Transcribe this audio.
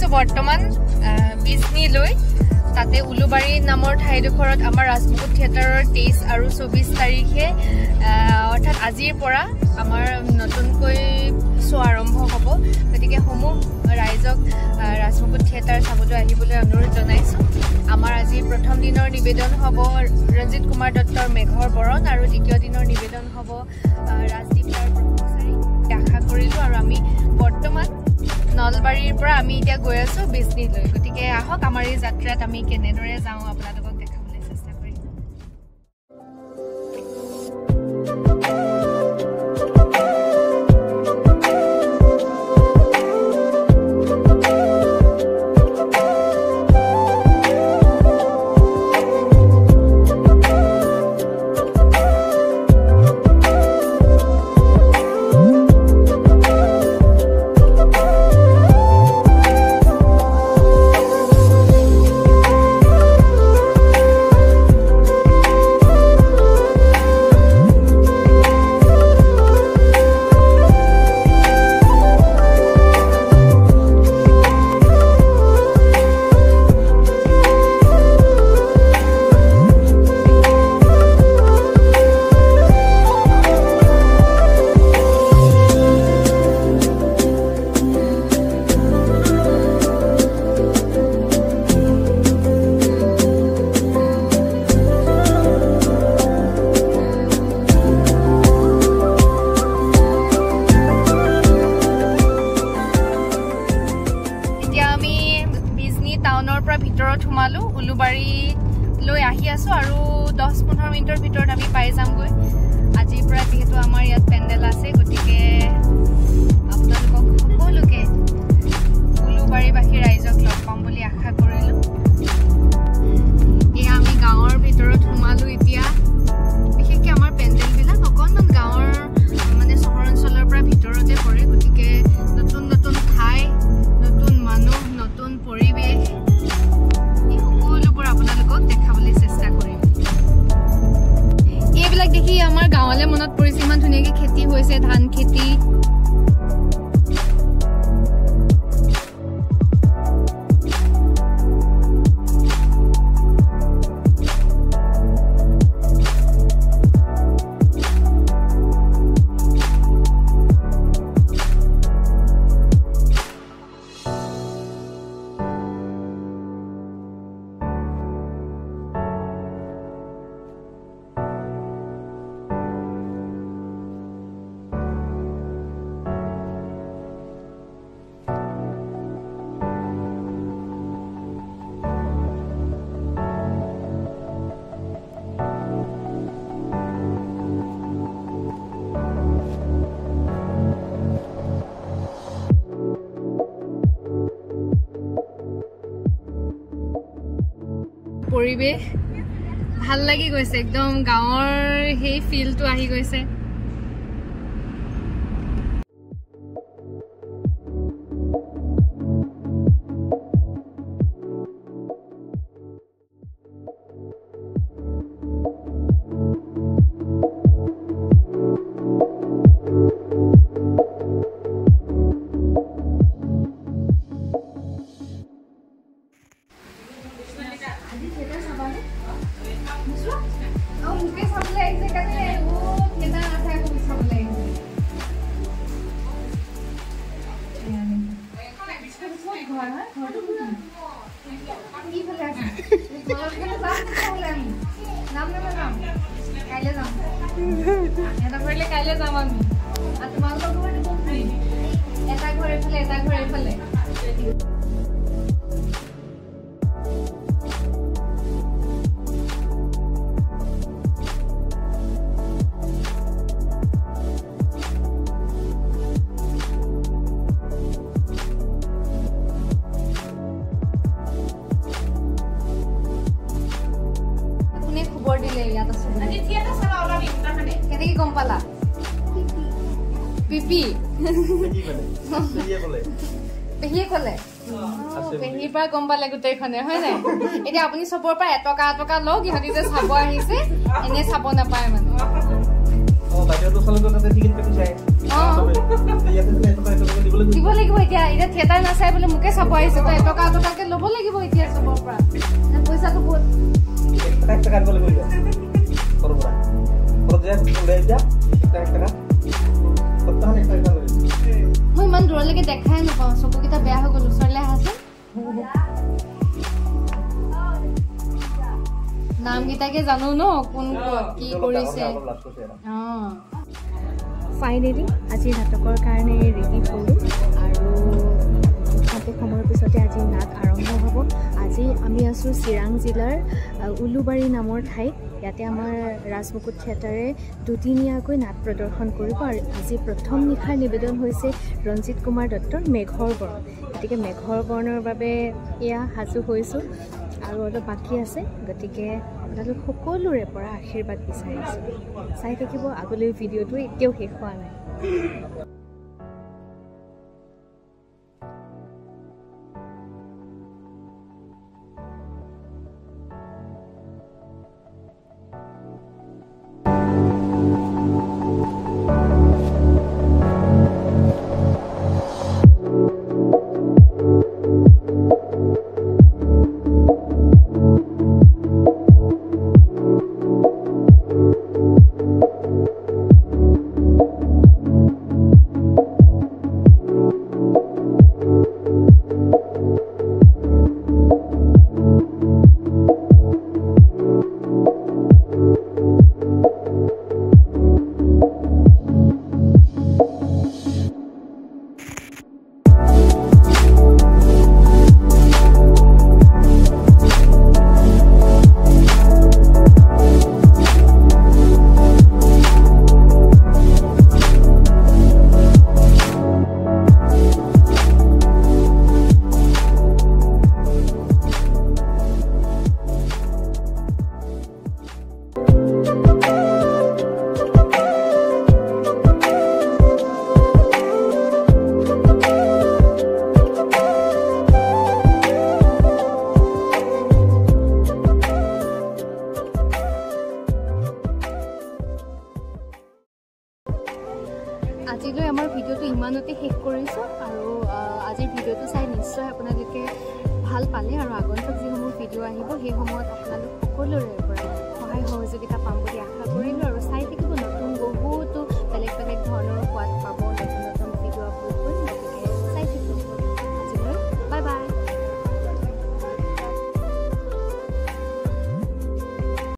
আছো বৰ্তমান বিজনী লৈ তাতে উলুবাৰী নামৰ ঠাইডোখৰত আমাৰ ৰাজমুকুট থিয়েটাৰৰ 23 আৰু 24 তাৰিখে অৰ্থাৎ আজিৰ পৰা আমাৰ নতুনকৈ শ্ব' আৰম্ভ হ'ব গতিকে সমূহ ৰাইজক ৰাজমুকুট থিয়েটাৰ চাবলৈ আহিবলৈ অনুৰোধ জনাইছো আমাৰ আজি প্ৰথম দিনৰ নিবেদন হ'ব ৰঞ্জিত কুমাৰ দত্তৰ মেঘৰ বৰণ আৰু দ্বিতীয় দিনৰ নিবেদন হ'ব ৰাজদীপ দাৰ ব্ৰহ্মচাৰী আশা কৰিলো আৰু আমি বৰ্তমান নলবাৰীৰ পৰা আমি এতিয়া গৈ আছো বিজনীলৈ গতিকে আহক আমাৰ এই যাত্ৰাত আমি কেনেদৰে যাওঁ আপোনালোকক দেখাবলৈ চেষ্টা কৰিম ভিতৰত সোমালো উলুবাৰী লৈ আহি আছো আৰু 10-15 মিনিটৰ ভিতৰত আমি পাই যামগৈ আজিৰ পৰা যেহেতু আমাৰ ইয়াত পেণ্ডেল আছে গতিকে আপোনালোকক সকলোকে উলুবাৰীবাসী ৰাইজক লগ পাম বুলি আশা কৰিলো এয়া আমি গাঁৱৰ ভিতৰত সোমালো এতিয়া বিশেষকৈ আমাৰ পেণ্ডেলবিলাক অকণমান গাঁৱৰ মানে চহৰ অঞ্চলৰ পৰা ভিতৰতে পৰে গতিকে নতুন নতুন ঠাই নতুন মানুহ নতুন পৰিৱেশ আপোনালোকক দেখাবলৈ চেষ্টা কৰিম এইবিলাক দেখি আমাৰ গাঁৱলৈ মনত পৰিছে ইমান ধুনীয়াকৈ খেতি হৈছে ধান খেতি পৰিৱেশ ভাল লাগি গৈছে একদম গাঁৱৰ সেই ফিলটো আহি গৈছে কাইলৈ যাম আমি তোমালোকৰ ঘৰতে এটা ঘৰ এইফালে খবৰ দিলে ইয়াত আছে আজি থিয়েটাৰ চাবা ওলাবি তাহনে কেনেকৈ গম পালা পিপি পেহিয়ে ক'লে পেহিৰ পৰা গম পালে গোটেইখনে হয় নাই এতিয়া আপুনি চবৰ পৰা এটকা লওক ইহঁতি যে চাব আহিছে এনে চাব নাপায় মানে দিব লাগিব এতিয়া এতিয়া থিয়েটাৰ নাচাই বোলে মোকে চাব আহিছে তো এটকা এটকাকে ল'ব লাগিব এতিয়া চবৰ পৰা পইচাটো বহুত মই ইমান দূৰলৈকে দেখাই নাপাওঁ চকুকেইটা বেয়া হৈ গ'ল ওচৰলৈ আহাচোন নামকেইটাকে জানো ন কোন কি কৰিছে ফাইনেলি আজি নাটকৰ কাৰণে ৰেডি হ'লোঁ আৰু অতি সময়ৰ পিছতে আজি নাট আৰম্ভ হ'ব আজি আমি আছোঁ চিৰাং জিলাৰ উলুবাৰী নামৰ ঠাইত ইয়াতে আমাৰ ৰাজমুকুট থিয়েটাৰে দুদিনীয়াকৈ নাট প্ৰদৰ্শন কৰিব আৰু আজি প্ৰথম নিশাৰ নিবেদন হৈছে ৰঞ্জিত কুমাৰ দত্তৰ মেঘৰ বৰণ গতিকে মেঘৰ বৰণৰ বাবে এয়া সাজু হৈছোঁ আৰু অলপ বাকী আছে গতিকে আপোনালোক সকলোৰে পৰা আশীৰ্বাদ বিচাৰিছোঁ চাই থাকিব আগলৈ ভিডিঅ'টো এতিয়াও শেষ হোৱা নাই আজিলৈ আমাৰ ভিডিঅ'টো ইমানতে শেষ কৰিছোঁ আৰু আজিৰ ভিডিঅ'টো চাই নিশ্চয় আপোনালোকে ভাল পালে আৰু আগন্তুক যিসমূহ ভিডিঅ' আহিব সেই সময়ত আপোনালোক সকলোৰে পৰা সহায় সহযোগিতা পাম বুলি